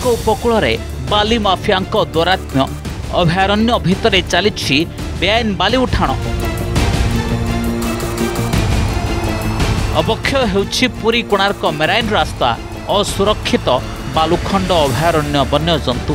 कोणार्क उपकूल बाली माफिया दौरात्म्य अभयारण्य भितर चली बेआईन बाली उठाण अवक्षय होउछि पुरी कोणार्क मेराइन रास्ता असुरक्षित बालुखंड अभयारण्य वन्यजंतु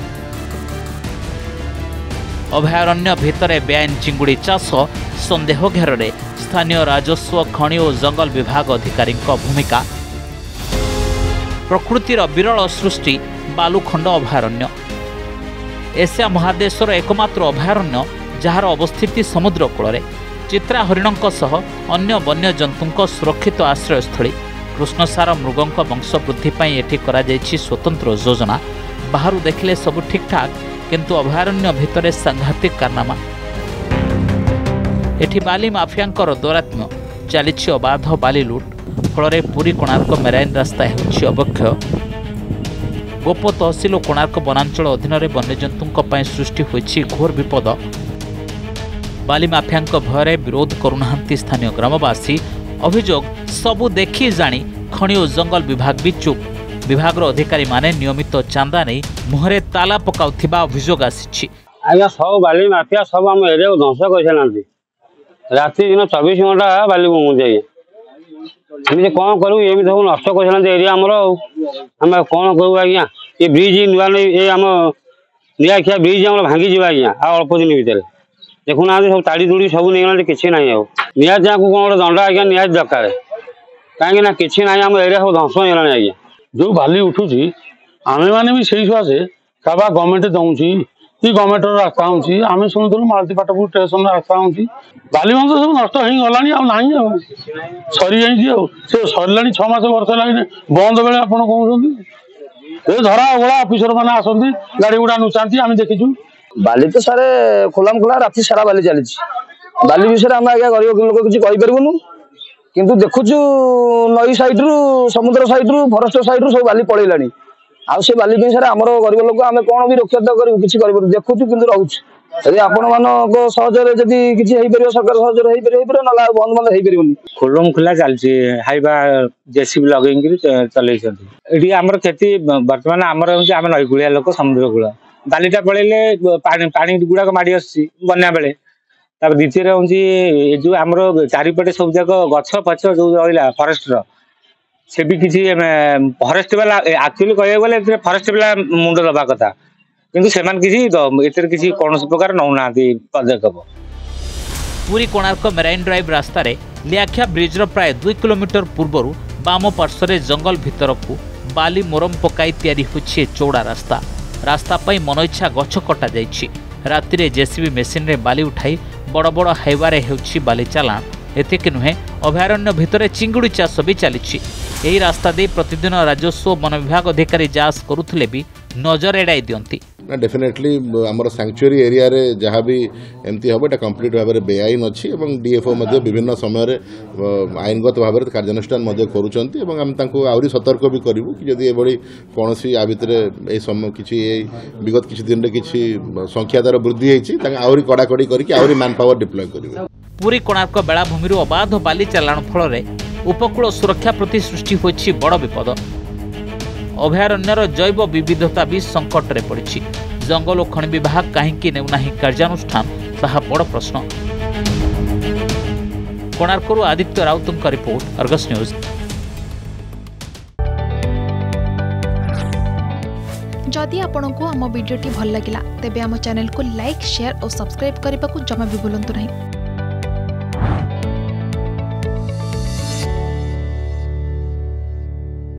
अभयारण्य भितर बेआईन चिंगुड़ी चाष संदेह घेर स्थानीय राजस्व खनि और जंगल विभाग अधिकारी भूमिका प्रकृतिर विरल सृष्टि बालुखंड अभयारण्य एशिया महादेशर एकमात्र अभयारण्य जार अवस्थिति समुद्र कूल चित्रा हरिणों सह अन्य वन्यजंतुओं सुरक्षित आश्रयस्थली कृष्णसार मृगों वंशवृद्धि एठी करा जायछि स्वतंत्र योजना बाहर देखिले सब ठीक ठाक किंतु अभयारण्य भितर सांघातिक कारनामा एठी बाली माफियांकर दौरात्म्य चली अबाध बाली लुट फल पुरी कोणार्क मेराइन रास्ता होछि अवक्षय गोप तहसिल और कोणार्क वनांचल अधीन वन्यजंतुओं सृष्टि होछि घोर विपद बाली माफिया भय विरोध करुना स्थानीय ग्रामवासी अभियोग सबू देखी जानी खनि और जंगल विभाग भी चुप विभाग अधिकारी माने नियमित चांदा नहीं मुहरे ताला पकाउथिबा अभियोग आसी आज्ञा सब बाली माफिया सब आम एरिया को ध्वंस कर राति दिन 24 घंटा बाली बुमुचे आम कौन करूँ ये सब नष्ट कर एरिया आमर आम कौन करूँ आज्ञा ये ब्रिज नुआ ये आम निआखिया ब्रिज आम भांगी जा आज्ञा अल्प दिन भितर देखुना सब ताड़ी तुड़ी सब नहीं किसी ना निहती कौन गोटे दंड आज्ञा निहती दरकार कहीं किसी ना आम एरिया सब ध्वंस होगा आज्ञा जो बाली उठुची आमे माने भी सही सुआसे कबा गवर्नमेंट दउची कि गवर्नमेंट रास्ता होची आमे सुनुथुलु मालतीपाटपुर स्टेशन रास्ता होची बाली मंद सब नष्ट हो गलानी आ नाही आ सरी जाई आ से सरलानी 6 मास वर्ष लागिने बंद बेले आपण कहउछंती ए धरा ओला ऑफिसर माने आसंती गाड़ी गुडा नुचांती आमे देखिछु बाली तो सारे खोलाम खोला राति सारा बाली चली बाली विषय आम आज्ञा गरीब लोक किसी कहीपरबुनु किंतु देखुचु नई साइड रु समुद्र साइड रु फरेस्ट साइड रु सब बाली पलैलानी आउ से बाली पे सारा आमर गरीब लोक आम कौन भी रक्षा करूँ किसी कर देखुचु कि रोच यदि आपण मान सहजरे जदि किसी सरकार सहजरे ना बंद बंद हो खोलम खोला चलती हाइबा जेसीबी लगे चलती आमर क्षति बर्तमान आमर आम नईकूलिया लोक समुद्र कूल बालीटा पड़े पानी गुड़ाक माड़ी आसी बना बेले द्वितीय हूँ जो आमर चारिपटे सब जाक गछ पछ जो रहा फरेस्ट से भी किसी फरेस्ट वाला एक्चुअली कह गले फरेस्ट वाला मुंड दबा कथा किंतु सेमान किसी कौन प्रकार नौना पदक्षेप पुरी कोणार्क मेराइन ड्राइव रास्ता लियाखिया ब्रिज प्राय 2 किलोमीटर पूर्वर बाम पार्श्व जंगल भितर को बाली मोरम पकाई तैयारी होछि चौड़ा रास्ता रास्ता पाई मनइच्छा गछ कटा जाइछि राति जेसीबी मेसीन रे बाली उठाई बड़ बड़ हाइवे होछि बाली चालाण एतिक नुहे अभयारण्य भितर चिंगुड़ी चाष भी चली यही रास्ता दे प्रतिदिन राजस्व वन विभाग अधिकारी जांच करुथिले भी नजर एड़ाई दियंती ना डेफिनेटली आमर सैंक्चुरी एरिया रे जहाँ भी एमती हम एटा कंप्लीट भाव में बेआईन अच्छी डीएफओ विभिन्न समय आईनगत भाव में कार्यानुष्ठान करुँच आम आहरी सतर्क भी करूँ कि जदि ये कौन आ भितर किसी विगत किसी दिन में किसी संख्या द्वारा वृद्धि होती आहरी कड़ाकड़ी करके मैन पावर डिप्लॉय करेंगे पुरी कोणार्क बेलाभूमि अबाध बाली चालाण फल उपकूल सुरक्षा प्रति सृष्टि होछि बड़ विपद अभयारण्यर जैव विविधता भी संकट रे पड़ी जंगल और खनि विभाग कहीं नेउना कार्यानुष्ठान ताहा बड़ प्रश्न कोणार्करू आदित्य राउतଙ୍କ रिपोर्ट अर्गस न्यूज। जदि आपंक आम भिडी भल लगा तेब आम चैनल को लाइक शेयर और सब्सक्राइब करने को जमा भी भूलु नहीं।